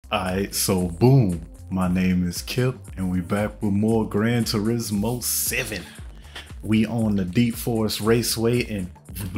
Alright, so boom. My name is Kip, and we back with more Gran Turismo 7. We on the Deep Forest Raceway in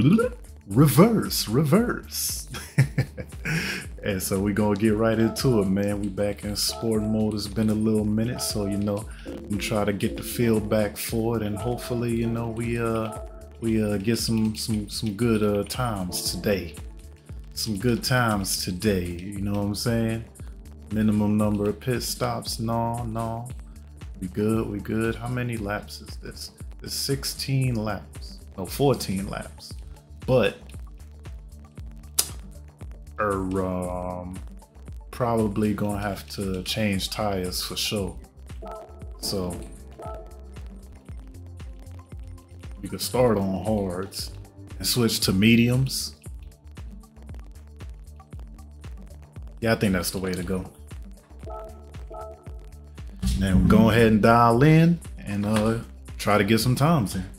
reverse. And so we gonna get right into it, man. We back in sport mode. It's been a little minute, so I'm try to get the feel back for it, and hopefully, we get some good times today. Some good times today. You know what I'm saying? Minimum number of pit stops. No. We good. How many laps is this? It's 16 laps. No, 14 laps. But probably gonna have to change tires for sure. So you could start on hards and switch to mediums. Yeah, I think that's the way to go. Then go ahead and dial in and try to get some times in.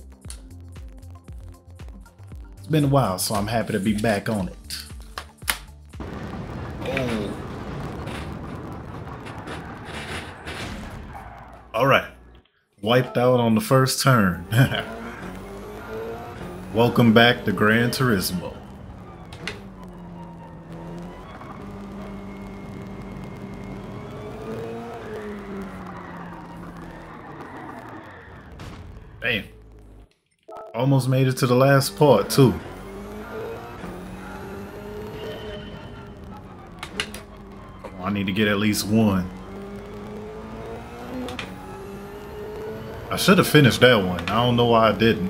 It's been a while, so I'm happy to be back on it. Oh. All right. Wiped out on the first turn. Welcome back to Gran Turismo. Damn. Almost made it to the last part, too. I need to get at least one. I should have finished that one. I don't know why I didn't.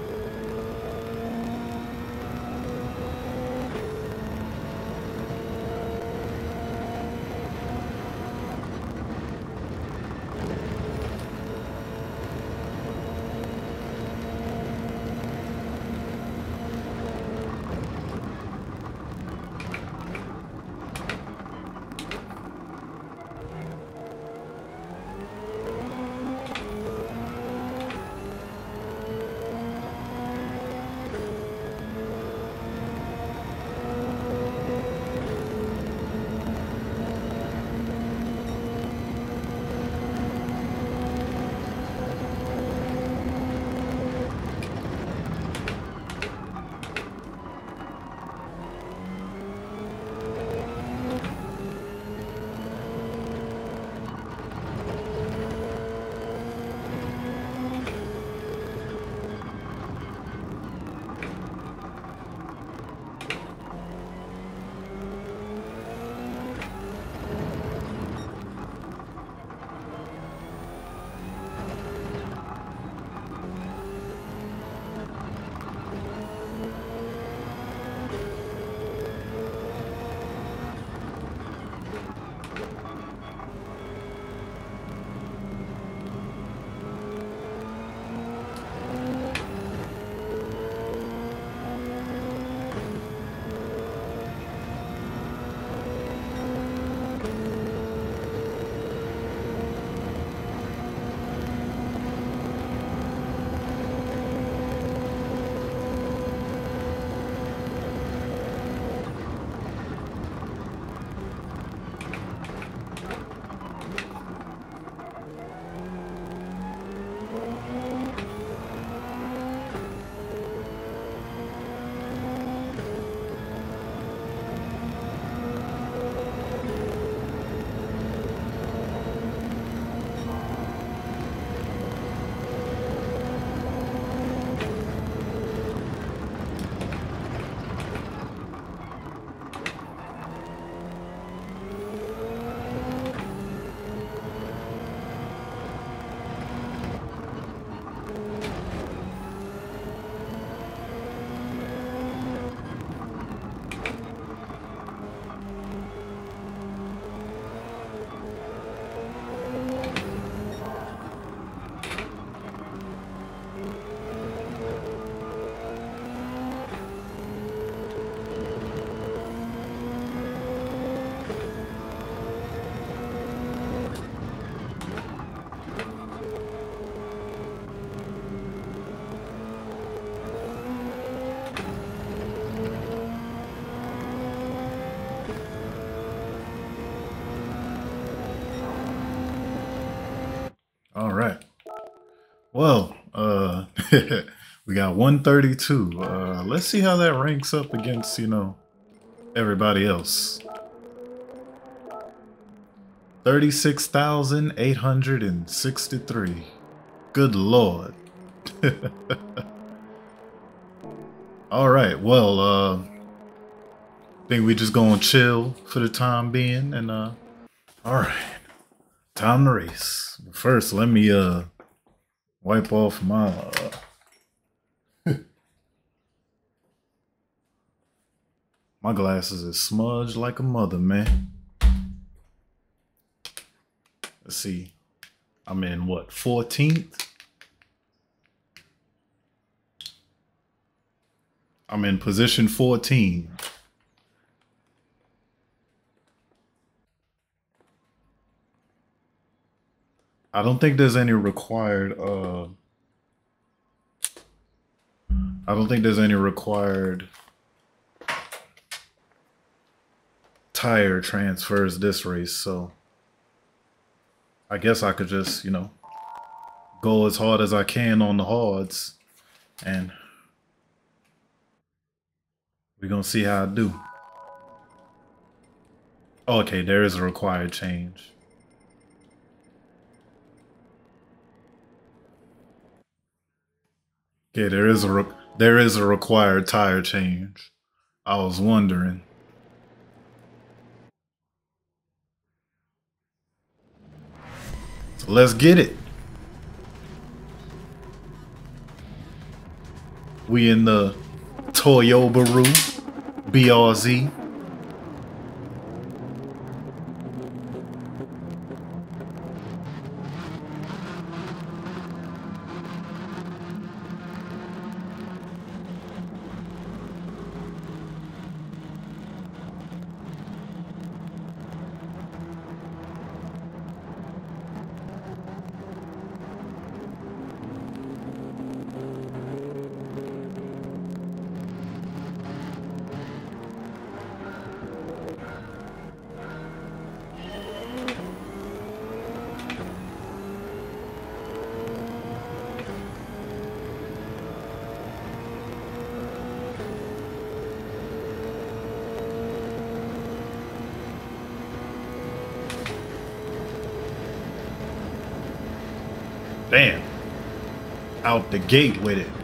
All right. Well, we got 132. Let's see how that ranks up against, everybody else. 36,863. Good Lord. All right. Well, think we just gonna chill for the time being and all right. Time to race. First, let me wipe off my glasses is smudged like a mother, man. Let's see. I'm in what, 14th? I'm in position 14. I don't think there's any required I don't think there's any required tire transfers this race, so I guess I could just, go as hard as I can on the hards, and we're gonna see how I do. Okay, there is a required change. Okay, there is a required tire change. I was wondering. So let's get it. We in the Toyobaru BRZ. Damn. Out the gate with it.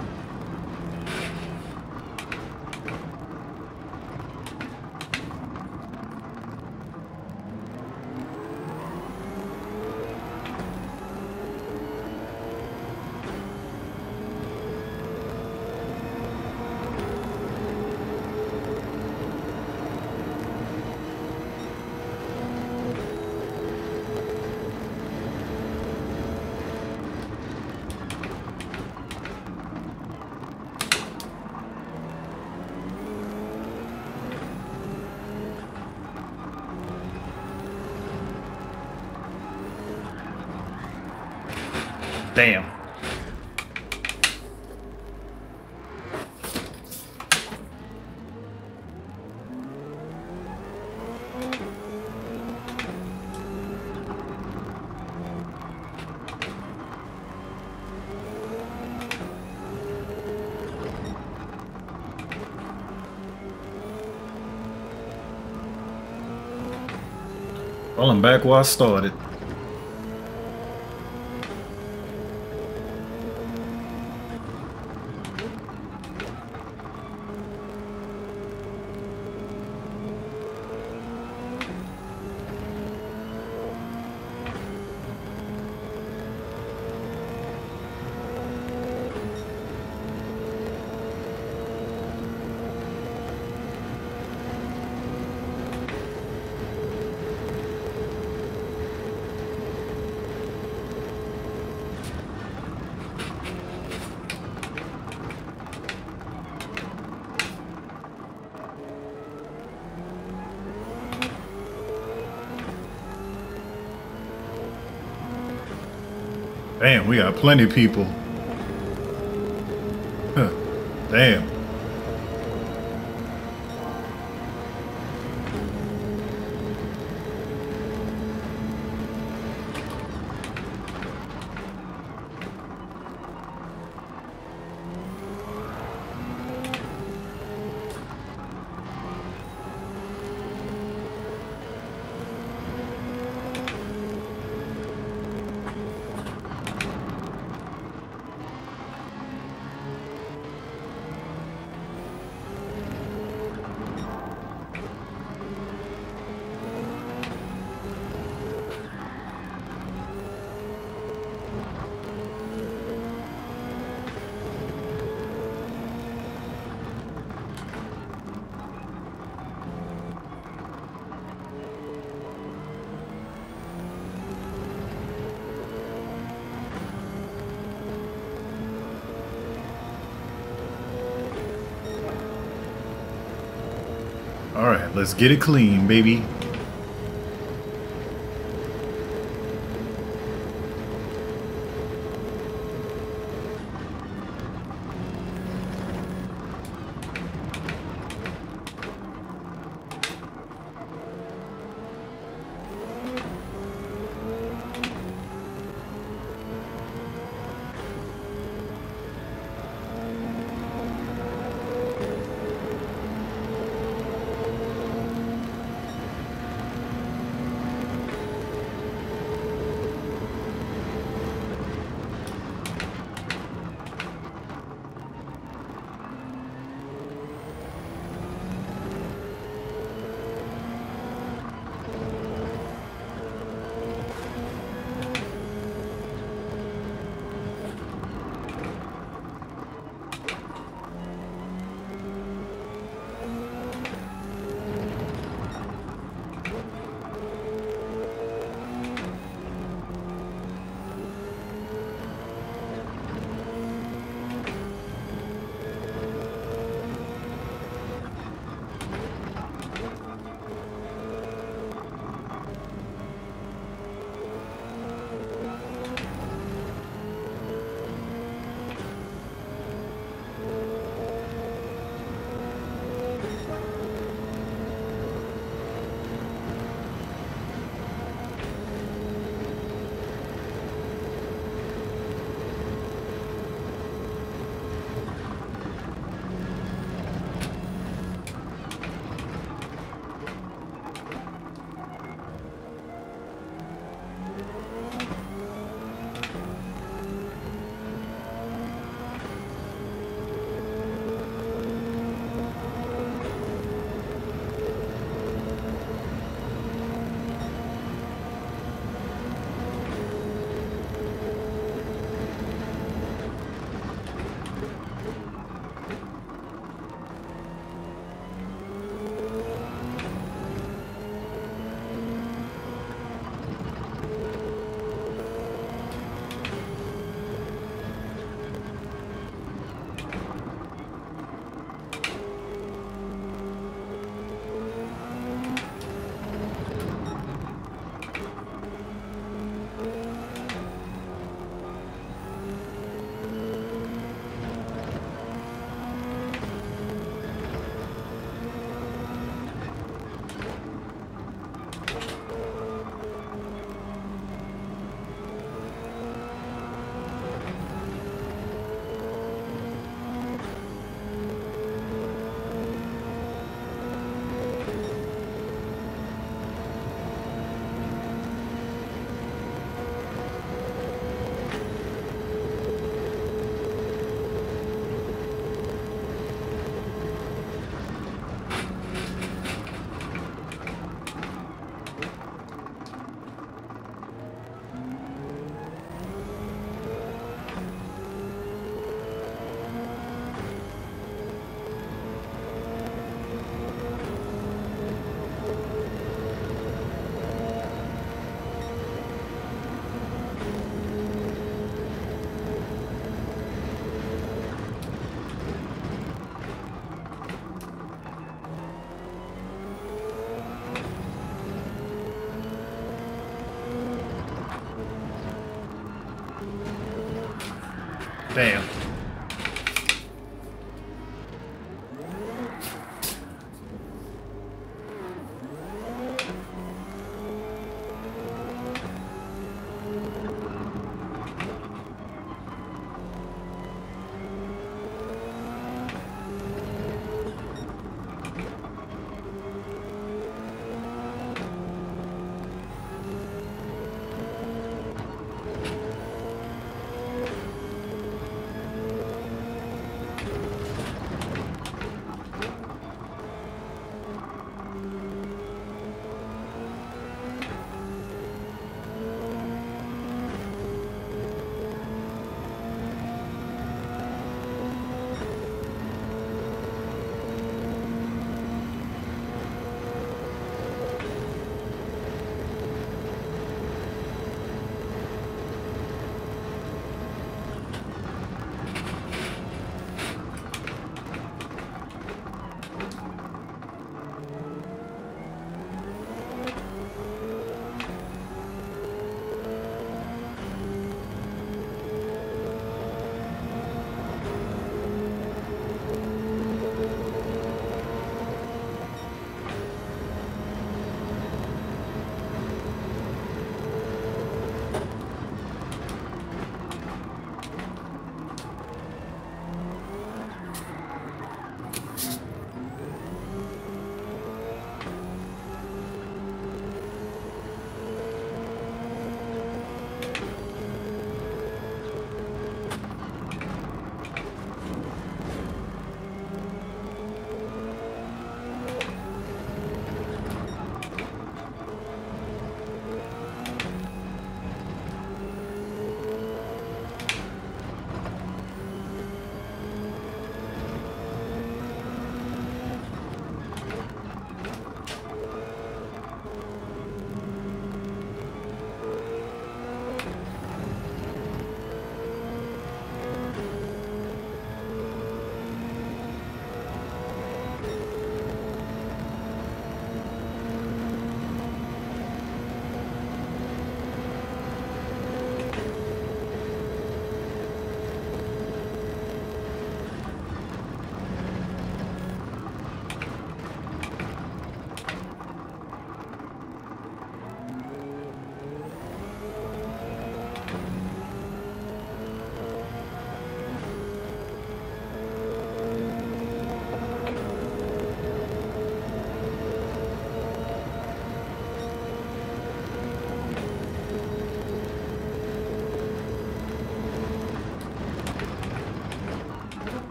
Damn. Well, I'm back where I started. Damn, we got plenty of people. Huh. Damn. Let's get it clean, baby. Damn.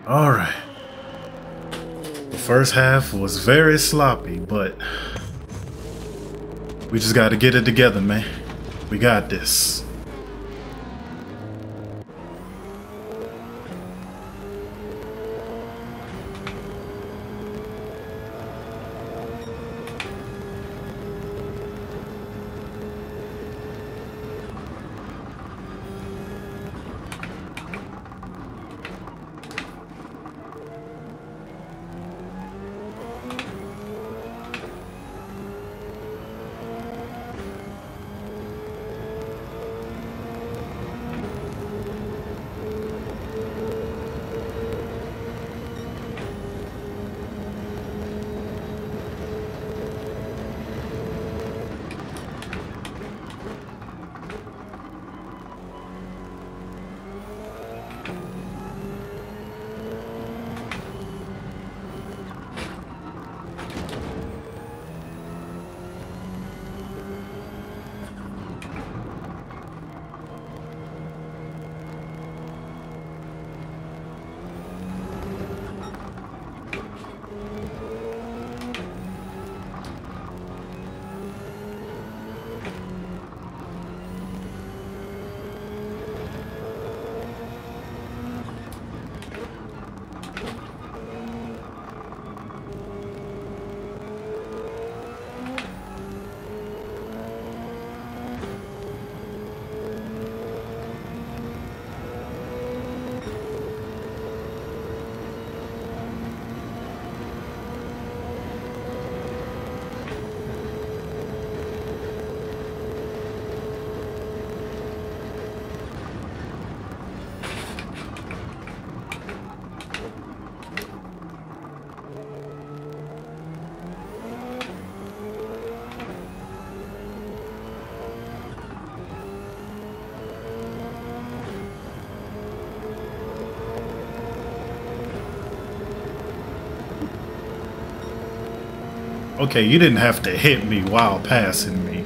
All right. The first half was very sloppy, but we just got to get it together, man. We got this. Okay, you didn't have to hit me while passing me.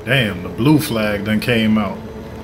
Damn, the blue flag done came out.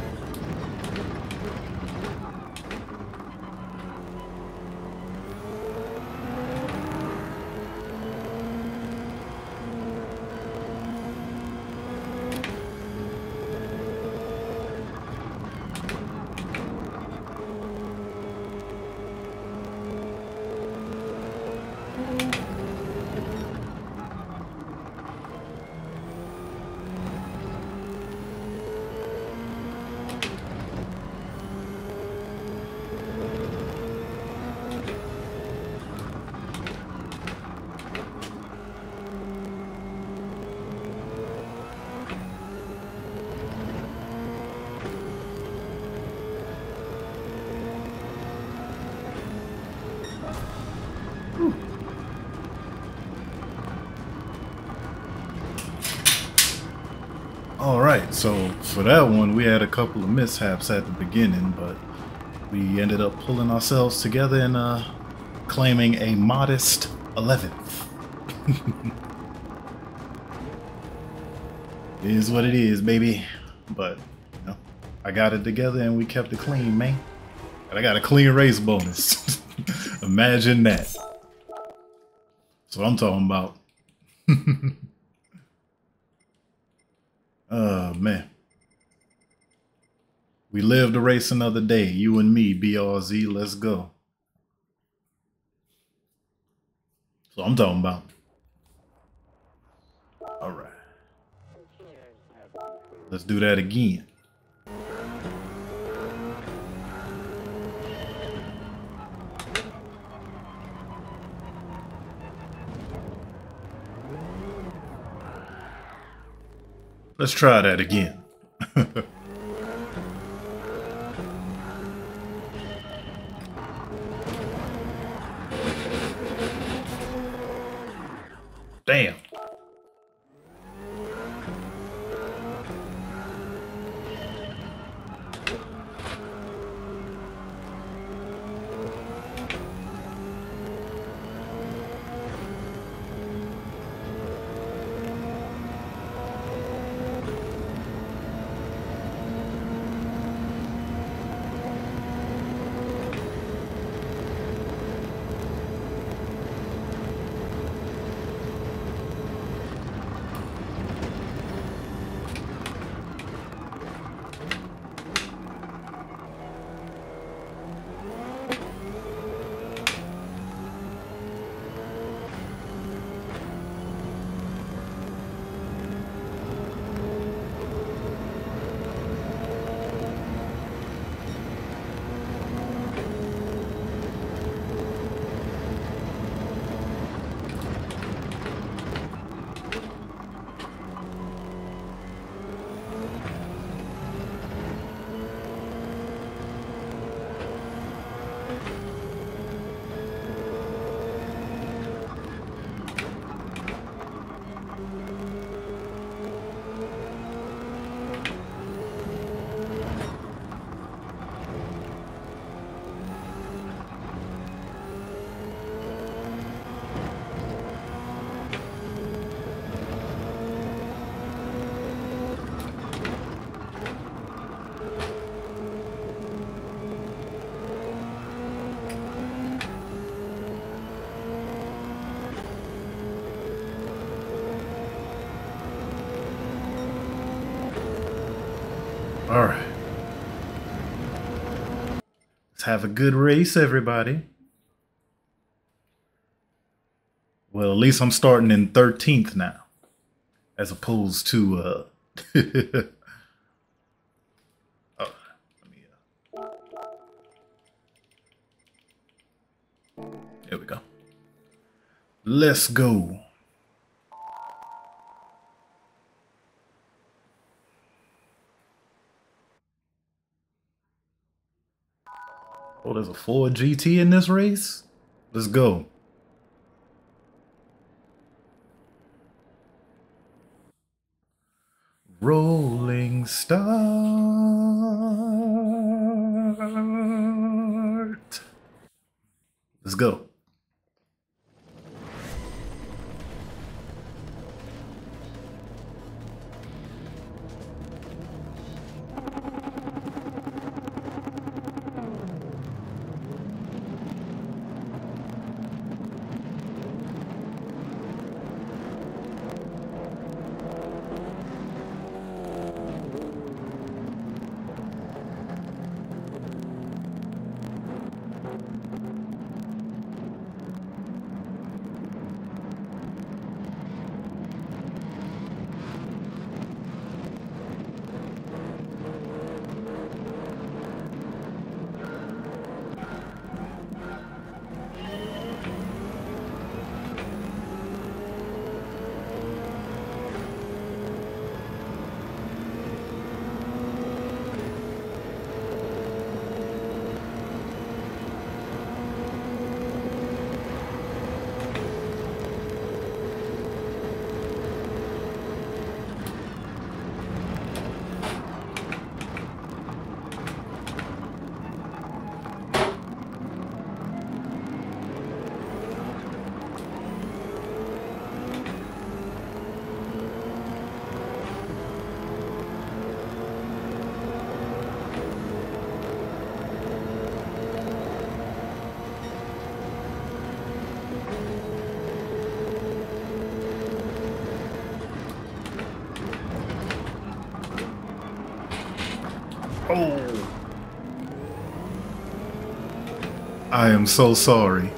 Alright, so for that one, we had a couple of mishaps at the beginning, but we ended up pulling ourselves together and claiming a modest 11th. It is what it is, baby. But, you know, I got it together and we kept it clean, man. And I got a clean race bonus. Imagine that. That's what I'm talking about. Oh, man. We live to race another day. You and me, BRZ, let's go. So I'm talking about. All right. Let's do that again. Let's try that again. Damn. All right. Let's have a good race, everybody. Well, at least I'm starting in 13th now, as opposed to oh, here we go. Let's go. Oh, there's a Ford GT in this race? Let's go. Rolling start. Let's go. I am so sorry.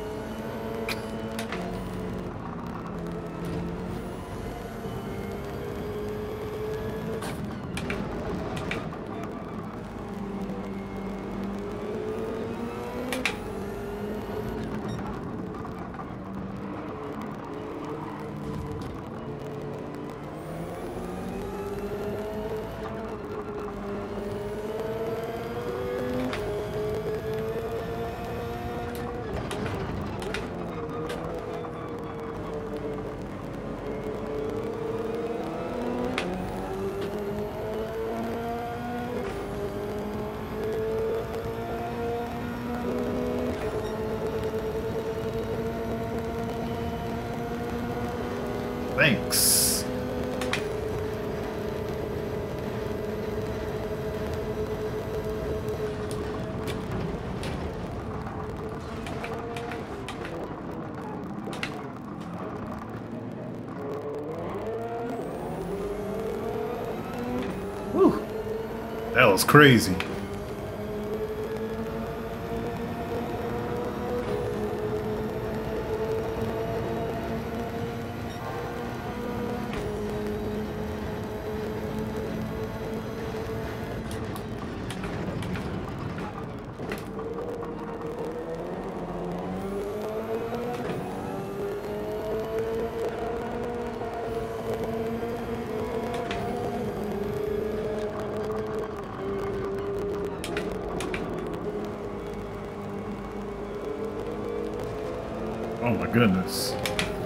Thanks. Whew. That was crazy. Oh my goodness.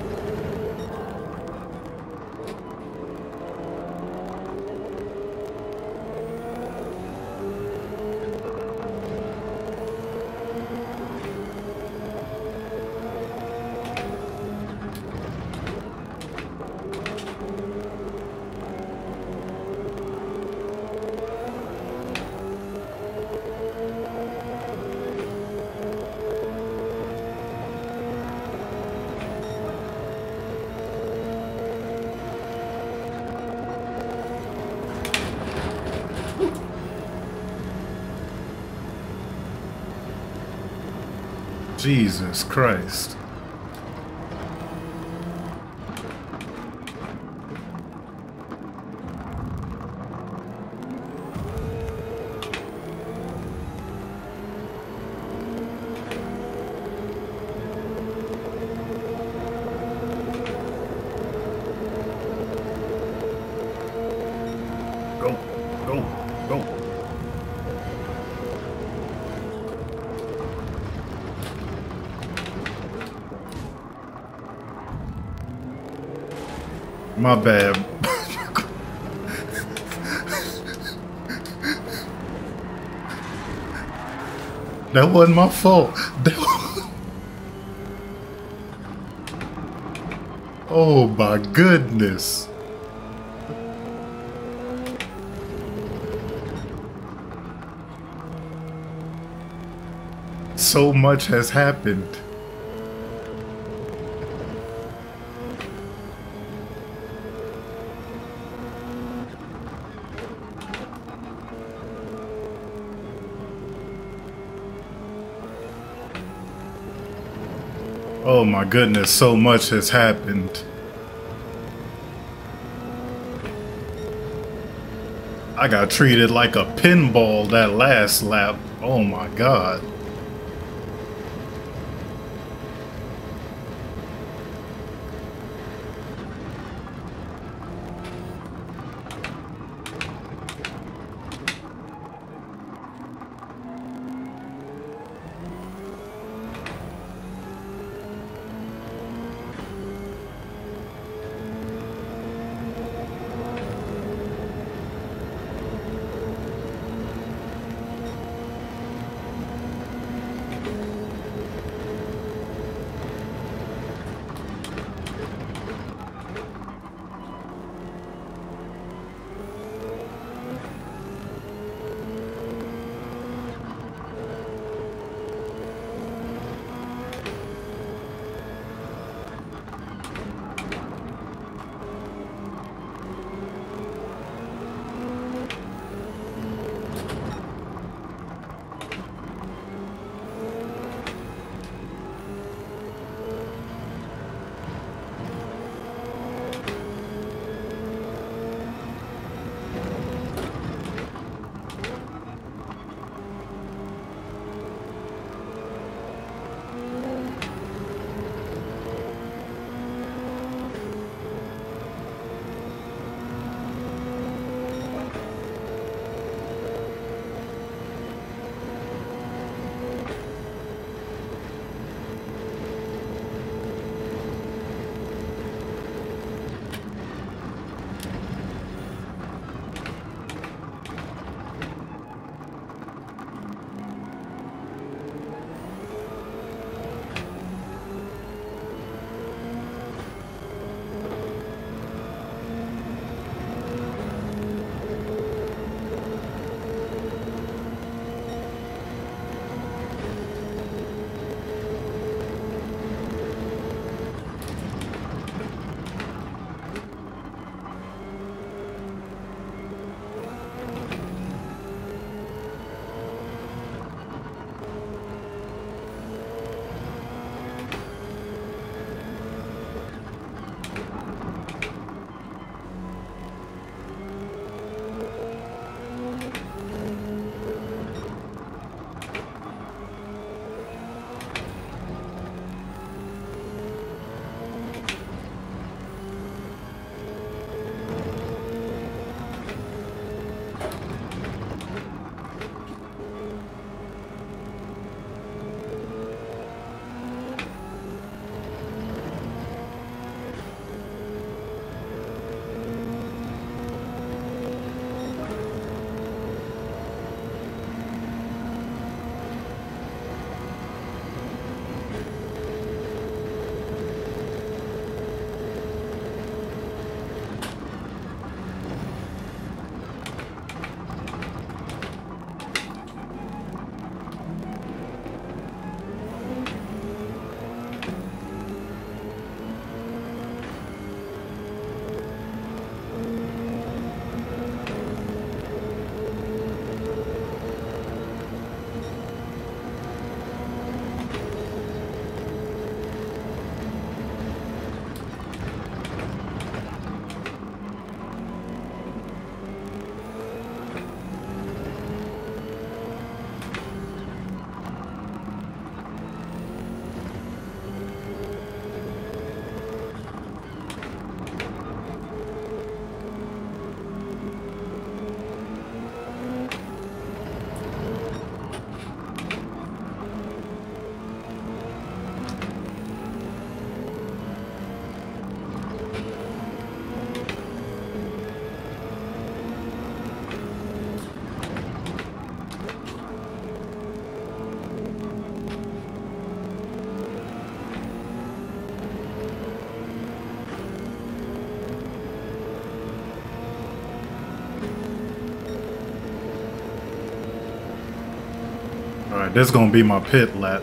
Jesus Christ. Go, go, go. My bad. That wasn't my fault. Oh my goodness. So much has happened. Oh my goodness, so much has happened. I got treated like a pinball that last lap. Oh my God. Alright, this is gonna be my pit lap.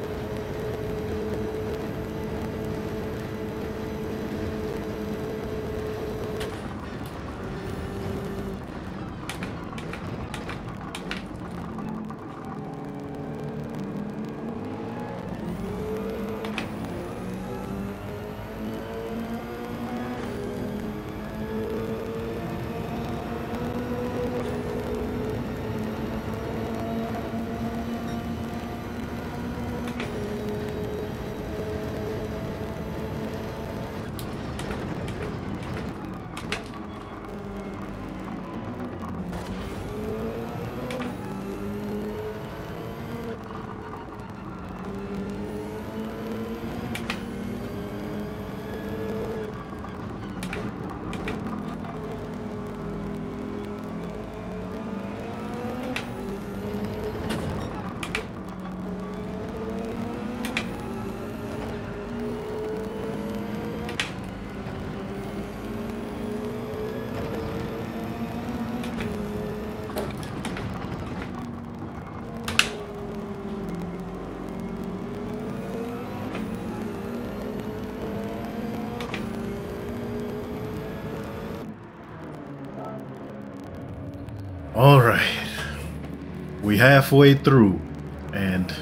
All right, we halfway through, and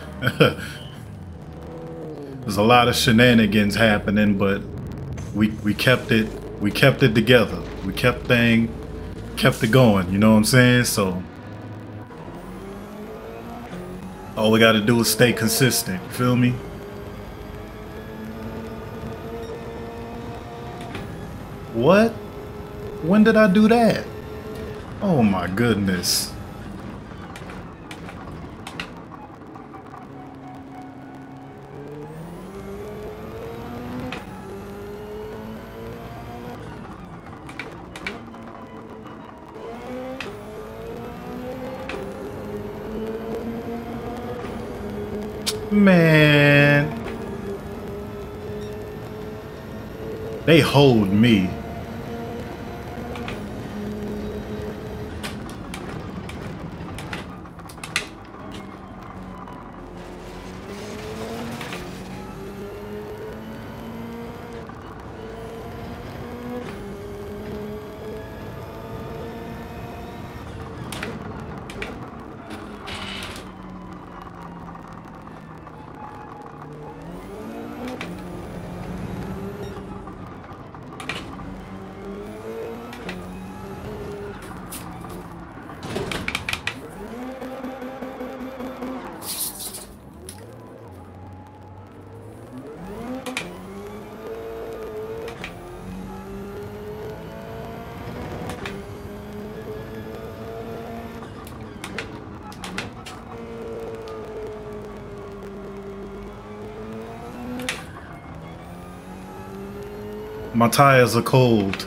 there's a lot of shenanigans happening, but we kept it together. We kept it going. You know what I'm saying? So all we got to do is stay consistent. You feel me? What? When did I do that? Oh my goodness. Man. They hold me. My tires are cold.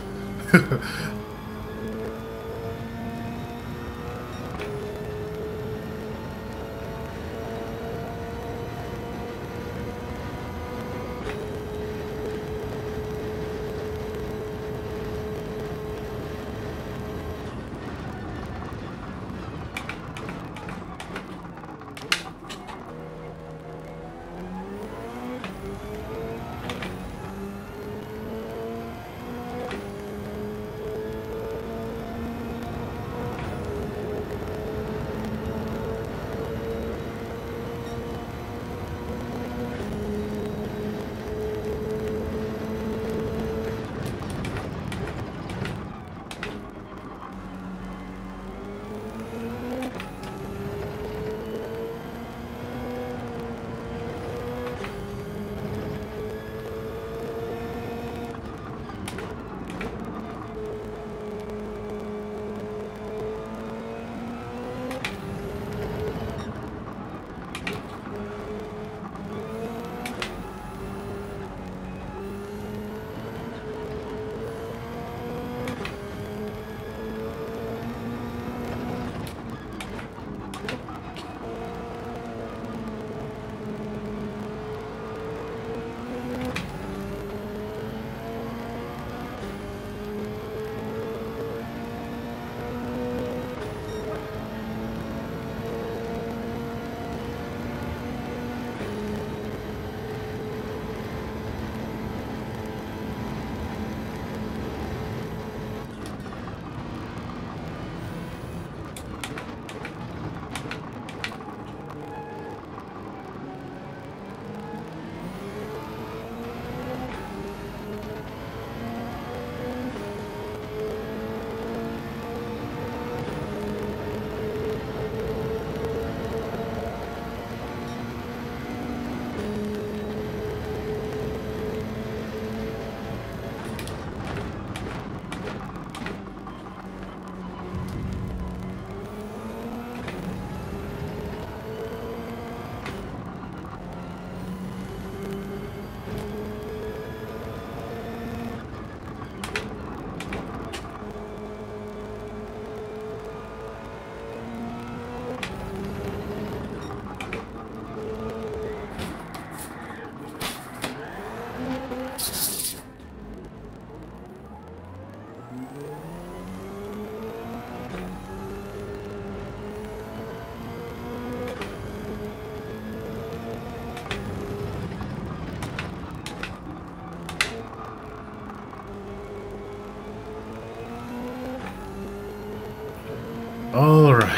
All right.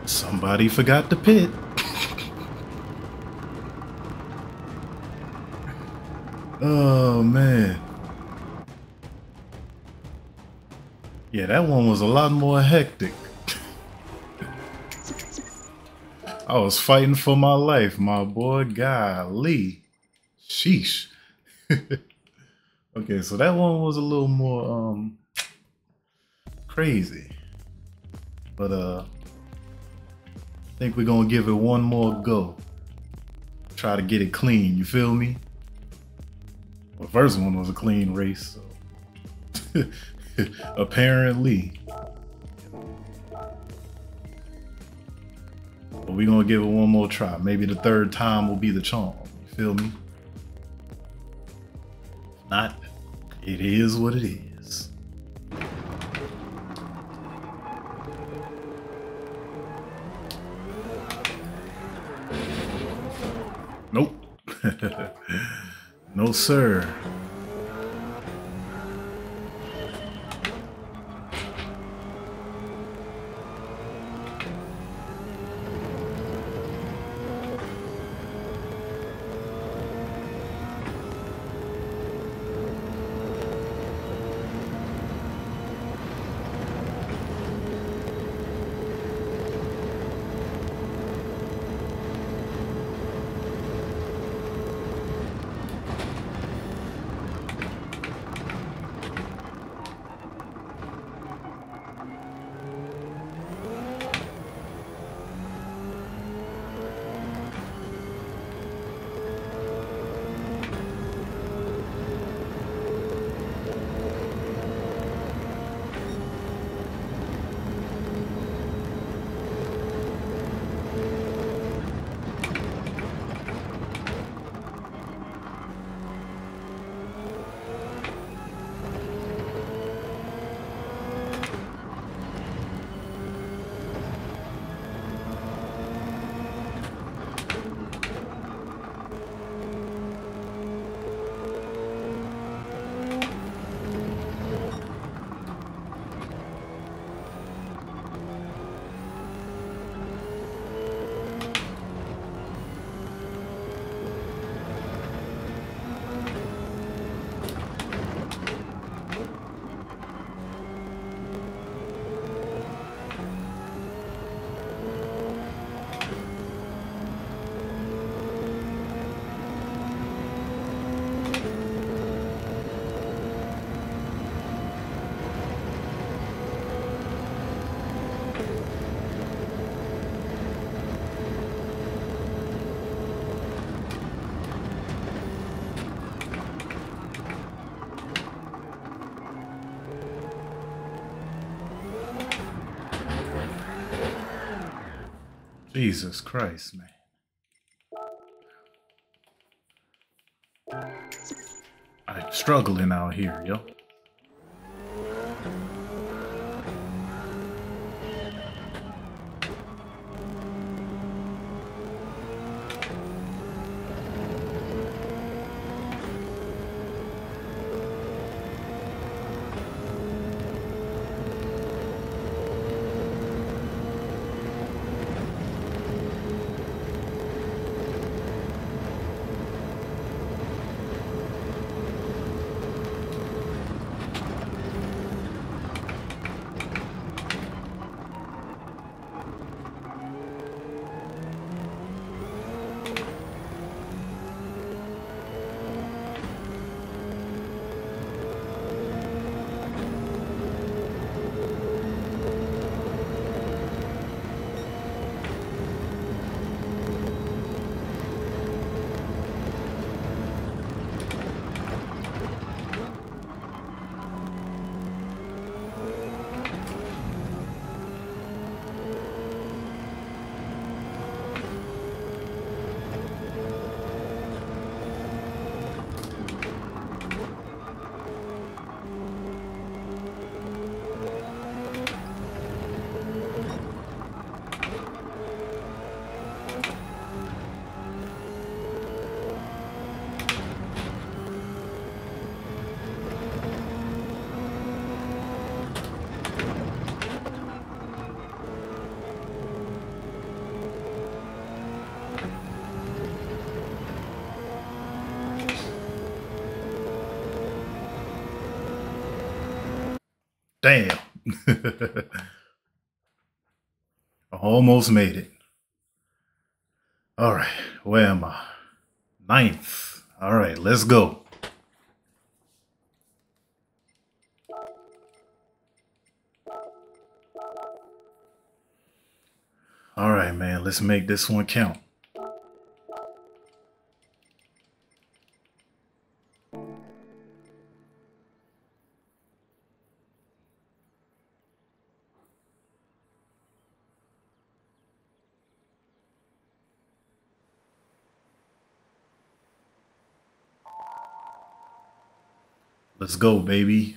Somebody forgot the pit. Oh man. Yeah, that one was a lot more hectic. I was fighting for my life, my boy. Golly. Sheesh. Okay, so that one was a little more crazy. But I think we're gonna give it one more go. Try to get it clean, you feel me? Well, the first one was a clean race, so apparently. But we're gonna give it one more try. Maybe the third time will be the charm. You feel me? If not, it is what it is. Nope. No, sir. Jesus Christ, man. I'm struggling out here, yo. Damn. Almost made it. All right, where am I? Ninth. All right, let's go. All right, man, let's make this one count. Let's go, baby.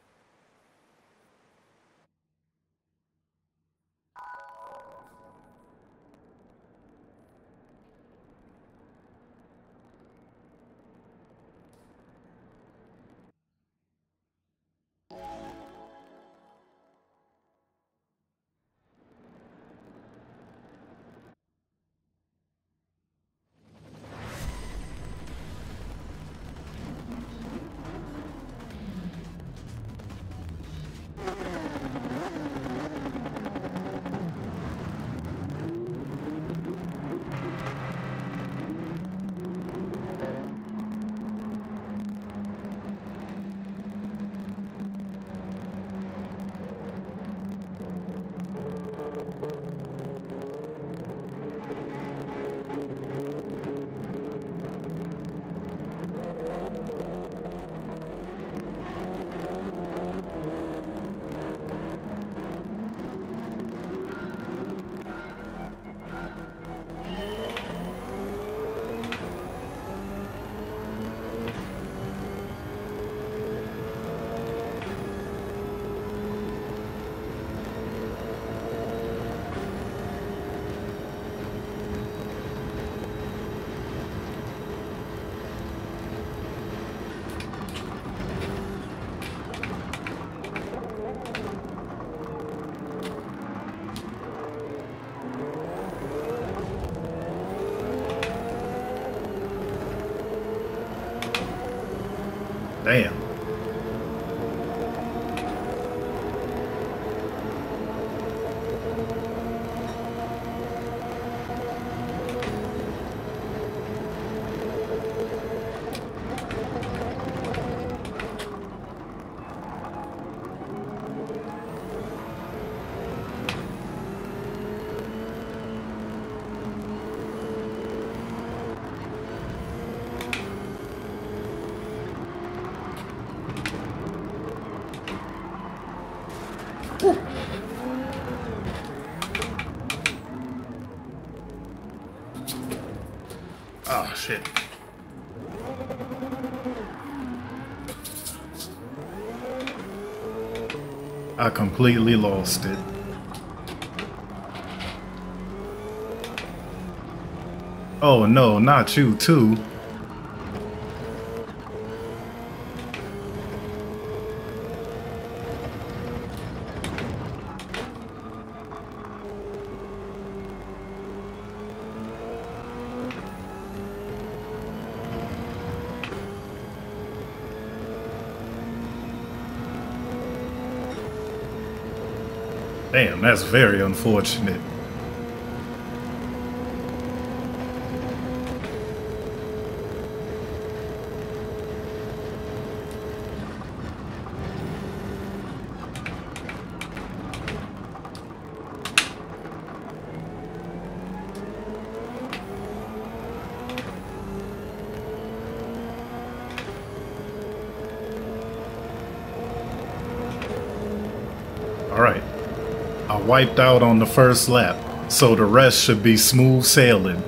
Damn. Oh, shit. I completely lost it. Oh no, not you too. Damn, that's very unfortunate. All right. I wiped out on the first lap, so the rest should be smooth sailing.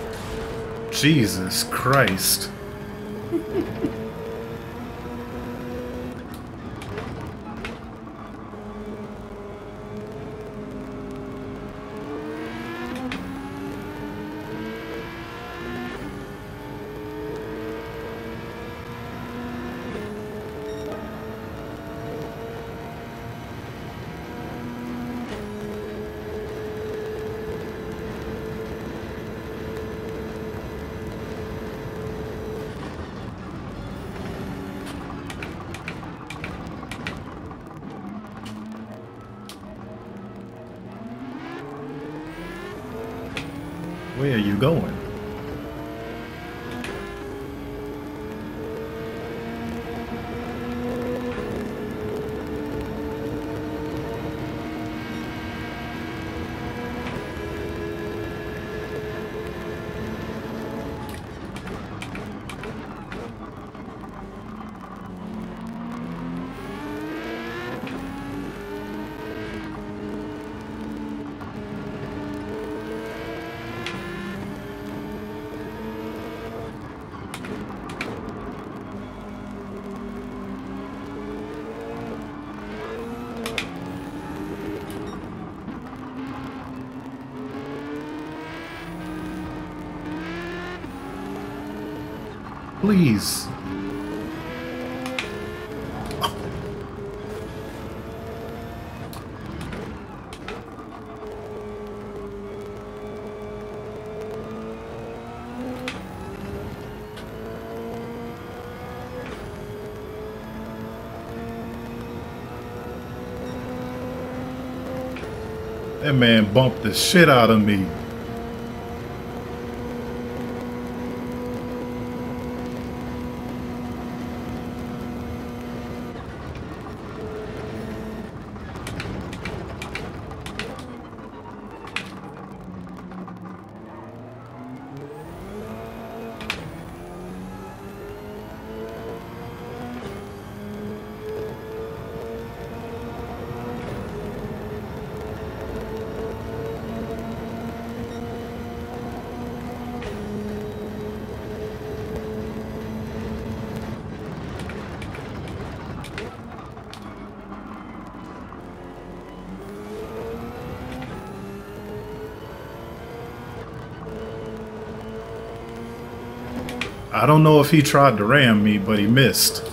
Jesus Christ. Where are you going? Please. That man bumped the shit out of me. I don't know if he tried to ram me, but he missed.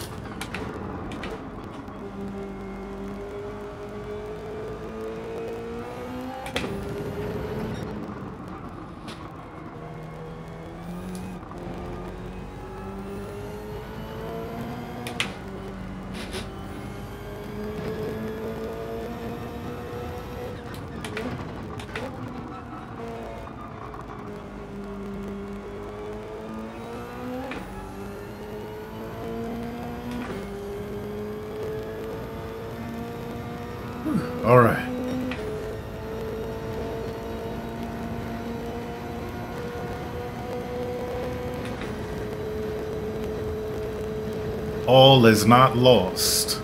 All right. All is not lost.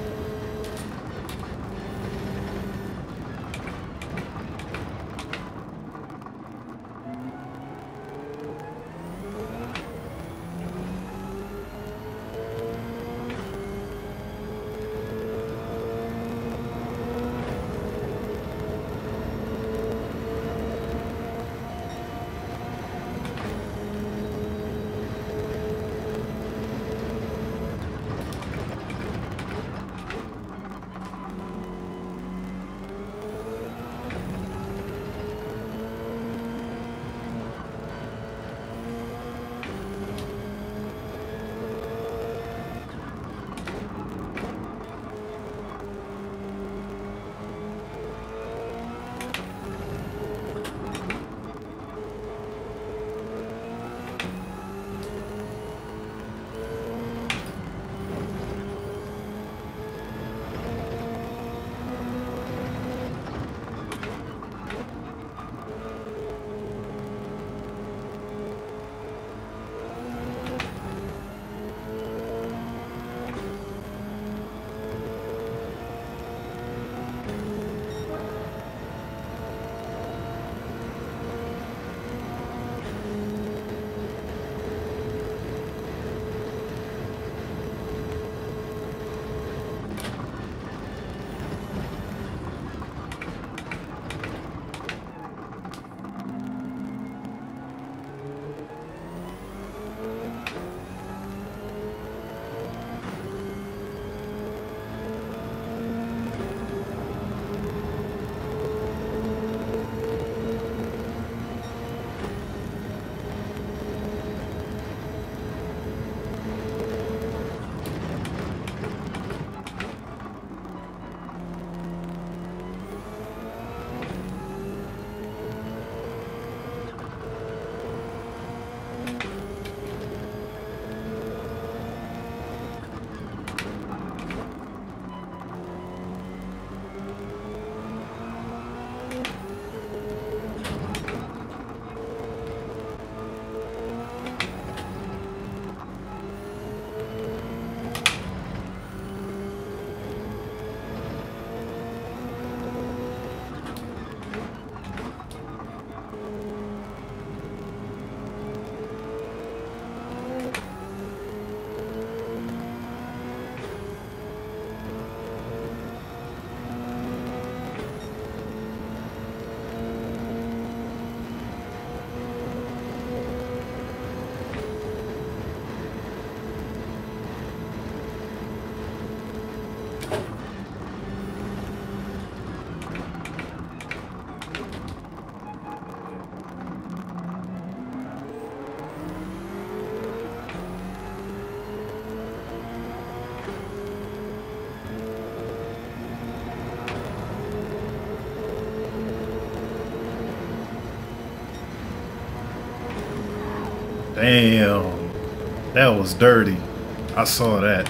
Damn. That was dirty. I saw that.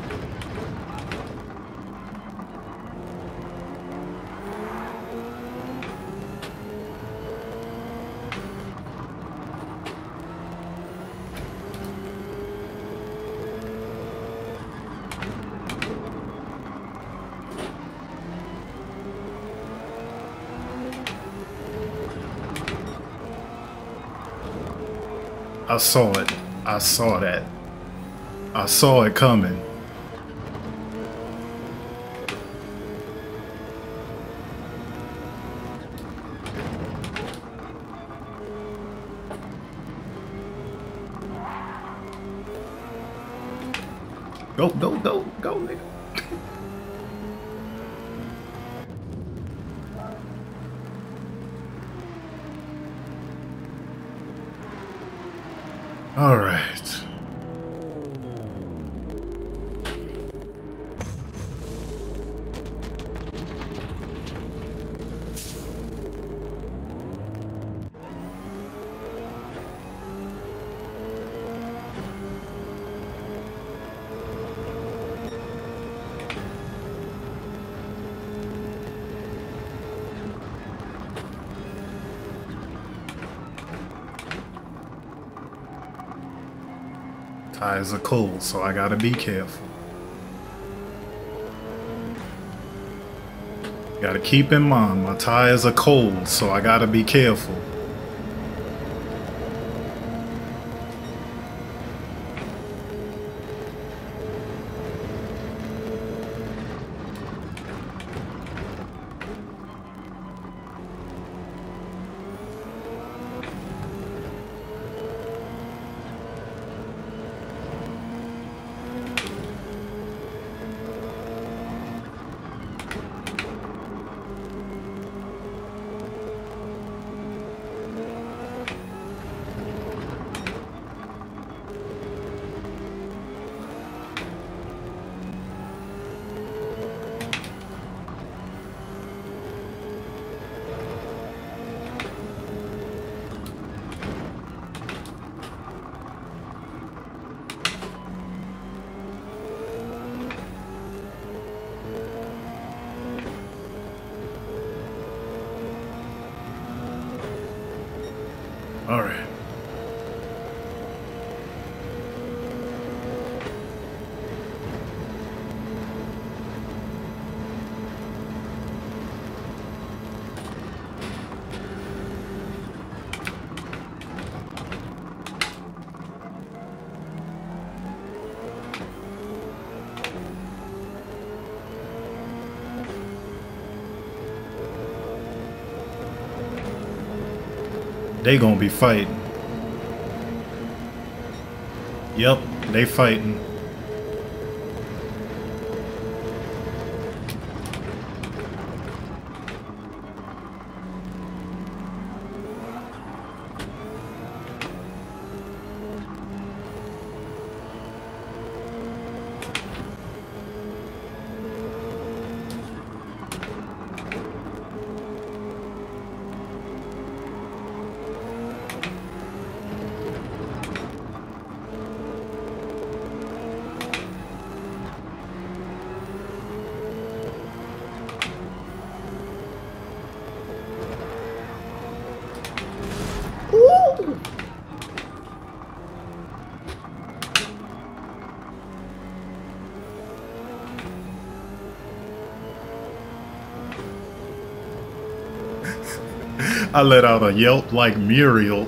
I saw it. I saw that. I saw it coming. Go, go, go, go, nigga. All right. Tires are cold, so I gotta be careful. Gotta keep in mind, my tires are cold, so I gotta be careful. All right. They gonna be fighting. Yep, they fighting. I let out a yelp like Muriel.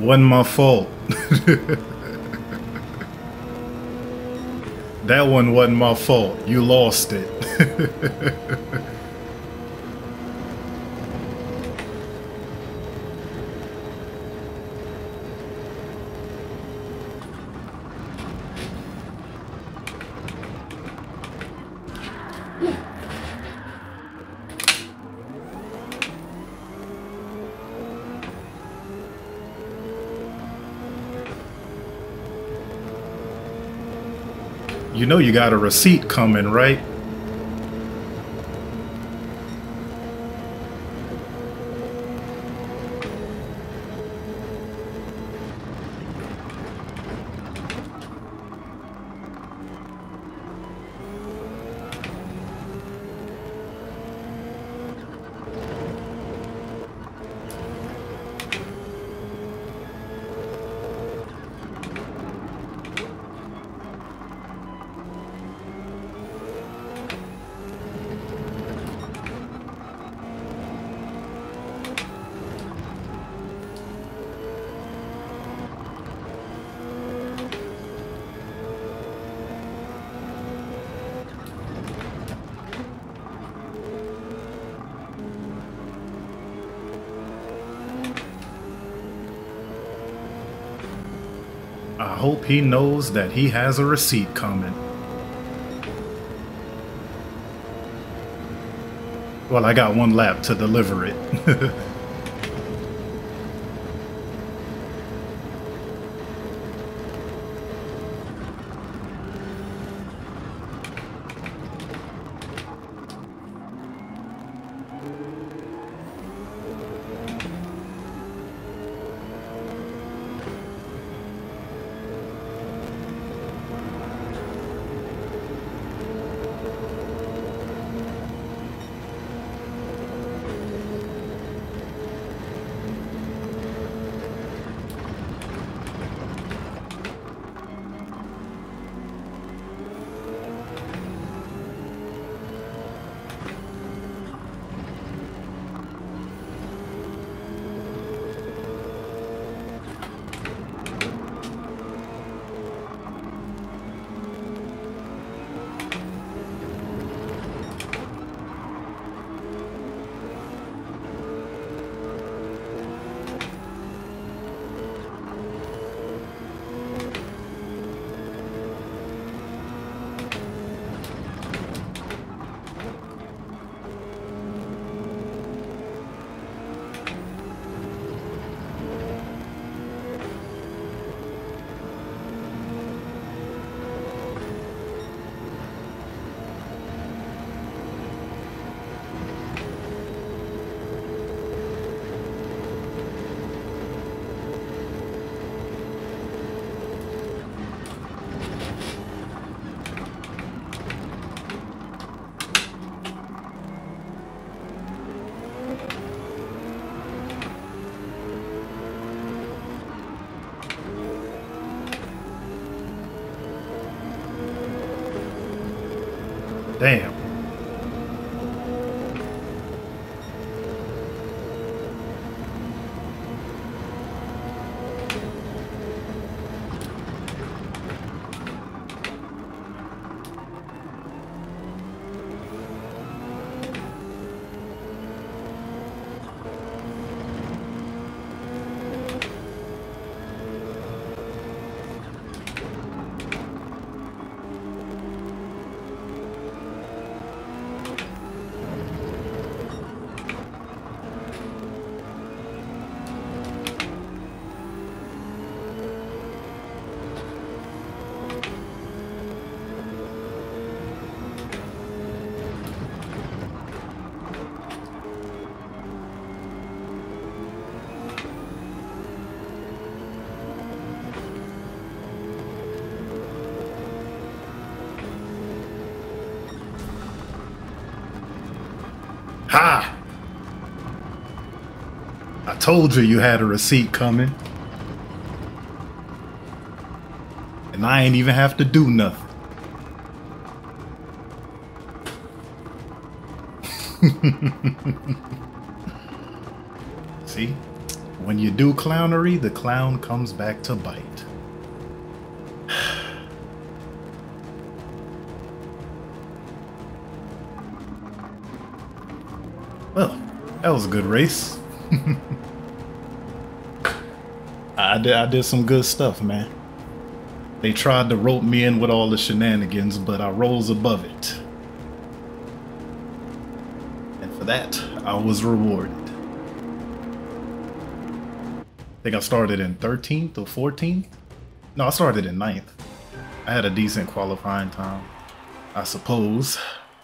Wasn't my fault. That one wasn't my fault. You lost it. You know you got a receipt coming, right? I hope he knows that he has a receipt coming. Well, I got one lap to deliver it. Damn. Ha! I told you you had a receipt coming. And I ain't even have to do nothing. See? when you do clownery, the clown comes back to bite. Well, that was a good race. I did some good stuff, man. They tried to rope me in with all the shenanigans, but I rose above it. And for that, I was rewarded. I think I started in 13th or 14th. No, I started in 9th. I had a decent qualifying time, I suppose.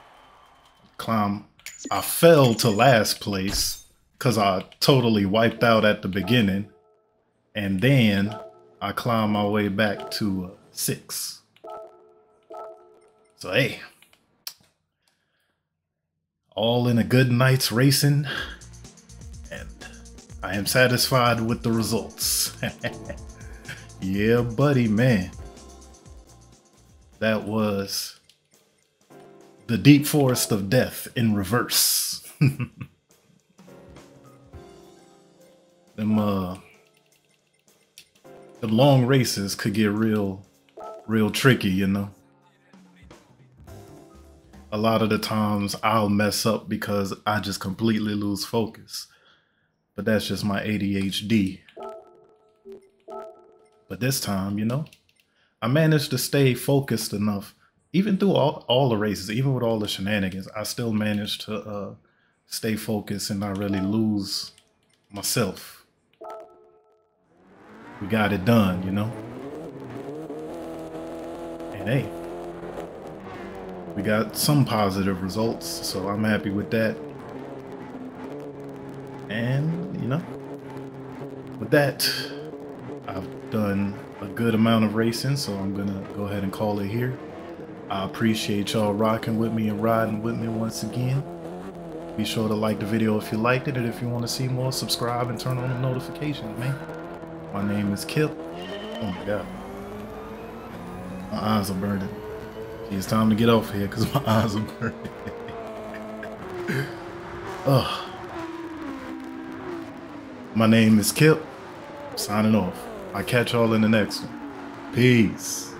I fell to last place because I totally wiped out at the beginning. And then I climbed my way back to 6. So, hey. All in a good night's racing. And I am satisfied with the results. Yeah, buddy, man. That was the Deep Forest of Death in reverse. The long races could get real tricky, you know. A lot of the times I'll mess up because I just completely lose focus. But that's just my ADHD. But this time, you know, I managed to stay focused enough. Even through all the races, even with all the shenanigans, I still managed to stay focused and not really lose myself. We got it done, you know? And hey, we got some positive results, so I'm happy with that. And, you know, with that, I've done a good amount of racing, so I'm gonna go ahead and call it here. I appreciate y'all rocking with me and riding with me once again. Be sure to like the video if you liked it, and if you want to see more, subscribe and turn on the notifications, man. My name is Kip. Oh my god. My eyes are burning. It's time to get off here because my eyes are burning. Oh. My name is Kip. Signing off. I'll catch y'all in the next one. Peace.